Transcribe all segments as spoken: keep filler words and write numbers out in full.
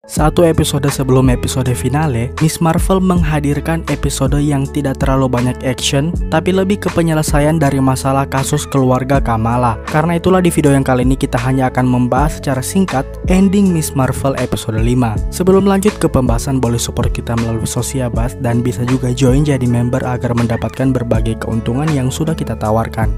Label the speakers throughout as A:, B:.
A: Satu episode sebelum episode finale, Miss Marvel menghadirkan episode yang tidak terlalu banyak action, tapi lebih ke penyelesaian dari masalah kasus keluarga Kamala. Karena itulah di video yang kali ini kita hanya akan membahas secara singkat ending Miss Marvel episode lima. Sebelum lanjut ke pembahasan, boleh support kita melalui Sosiabas dan bisa juga join jadi member agar mendapatkan berbagai keuntungan yang sudah kita tawarkan.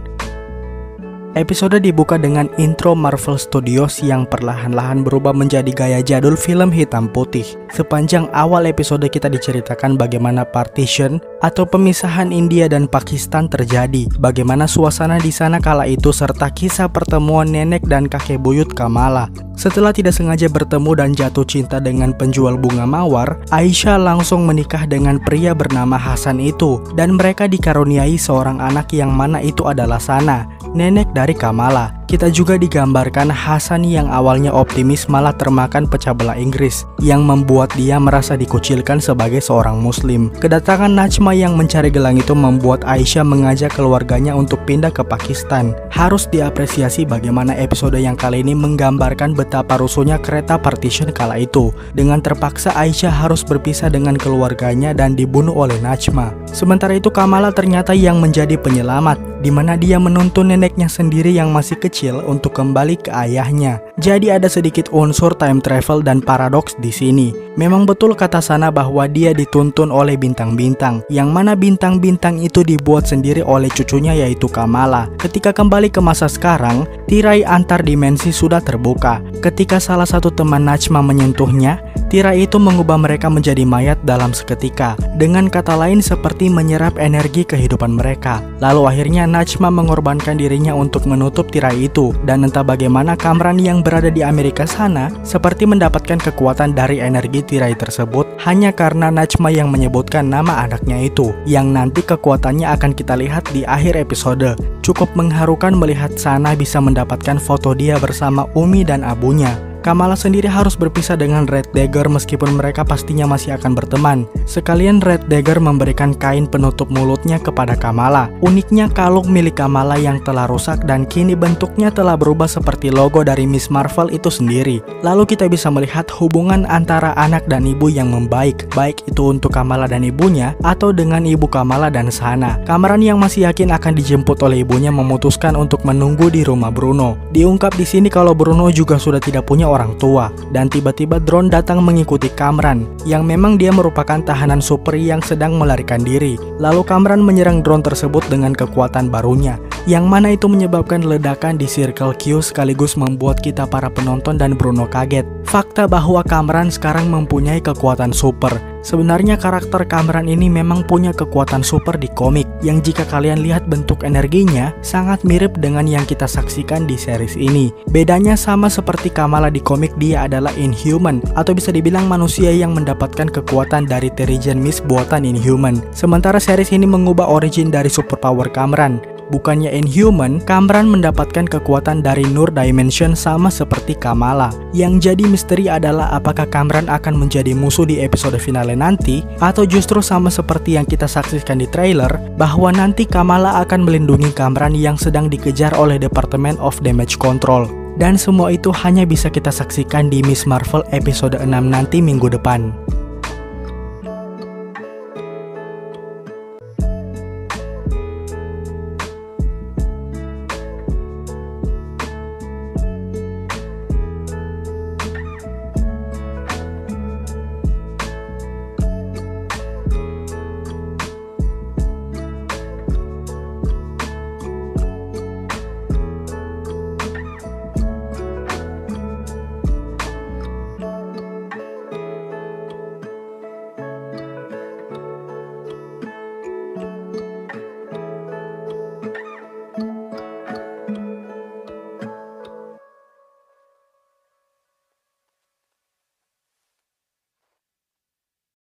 A: Episode dibuka dengan intro Marvel Studios yang perlahan-lahan berubah menjadi gaya jadul film hitam putih. Sepanjang awal episode kita diceritakan bagaimana partition atau pemisahan India dan Pakistan terjadi, bagaimana suasana di sana kala itu serta kisah pertemuan nenek dan kakek buyut Kamala. Setelah tidak sengaja bertemu dan jatuh cinta dengan penjual bunga mawar, Aisyah langsung menikah dengan pria bernama Hasan itu dan mereka dikaruniai seorang anak yang mana itu adalah Sana, nenek dari Kamala. Kita juga digambarkan Hasan yang awalnya optimis malah termakan pecah belah Inggris yang membuat dia merasa dikucilkan sebagai seorang muslim. Kedatangan Najma yang mencari gelang itu membuat Aisyah mengajak keluarganya untuk pindah ke Pakistan. Harus diapresiasi bagaimana episode yang kali ini menggambarkan betapa rusuhnya kereta partition kala itu. Dengan terpaksa Aisyah harus berpisah dengan keluarganya dan dibunuh oleh Najma. Sementara itu Kamala ternyata yang menjadi penyelamat, di mana dia menuntun neneknya sendiri yang masih kecil untuk kembali ke ayahnya. Jadi ada sedikit unsur time travel dan paradoks di sini. Memang betul kata Sana bahwa dia dituntun oleh bintang-bintang, yang mana bintang-bintang itu dibuat sendiri oleh cucunya yaitu Kamala. Ketika kembali ke masa sekarang, tirai antar dimensi sudah terbuka. Ketika salah satu teman Najma menyentuhnya, tirai itu mengubah mereka menjadi mayat dalam seketika. Dengan kata lain seperti menyerap energi kehidupan mereka. Lalu akhirnya Najma mengorbankan dirinya untuk menutup tirai itu. Dan entah bagaimana Kamran yang berada di Amerika sana seperti mendapatkan kekuatan dari energi tirai tersebut hanya karena Najma yang menyebutkan nama anaknya itu, yang nanti kekuatannya akan kita lihat di akhir episode. Cukup mengharukan melihat Sana bisa mendapatkan foto dia bersama Umi dan abunya. Kamala sendiri harus berpisah dengan Red Dagger meskipun mereka pastinya masih akan berteman. Sekalian Red Dagger memberikan kain penutup mulutnya kepada Kamala. Uniknya kalung milik Kamala yang telah rusak dan kini bentuknya telah berubah seperti logo dari Miss Marvel itu sendiri. Lalu kita bisa melihat hubungan antara anak dan ibu yang membaik, baik itu untuk Kamala dan ibunya atau dengan ibu Kamala dan Sana. Kamran yang masih yakin akan dijemput oleh ibunya memutuskan untuk menunggu di rumah Bruno. Diungkap di sini kalau Bruno juga sudah tidak punya orang tua, dan tiba-tiba drone datang mengikuti Kamran yang memang dia merupakan tahanan super yang sedang melarikan diri. Lalu Kamran menyerang drone tersebut dengan kekuatan barunya, yang mana itu menyebabkan ledakan di Circle Q sekaligus membuat kita para penonton dan Bruno kaget. Fakta bahwa Kamran sekarang mempunyai kekuatan super. Sebenarnya karakter Kamran ini memang punya kekuatan super di komik, yang jika kalian lihat bentuk energinya sangat mirip dengan yang kita saksikan di series ini. Bedanya sama seperti Kamala di komik, dia adalah Inhuman atau bisa dibilang manusia yang mendapatkan kekuatan dari Terrigen Mist buatan Inhuman. Sementara series ini mengubah origin dari superpower Kamran. Bukannya Inhuman, Kamran mendapatkan kekuatan dari Nur Dimension sama seperti Kamala. Yang jadi misteri adalah apakah Kamran akan menjadi musuh di episode finale nanti, atau justru sama seperti yang kita saksikan di trailer, bahwa nanti Kamala akan melindungi Kamran yang sedang dikejar oleh Department of Damage Control. Dan semua itu hanya bisa kita saksikan di Miss Marvel episode enam nanti minggu depan.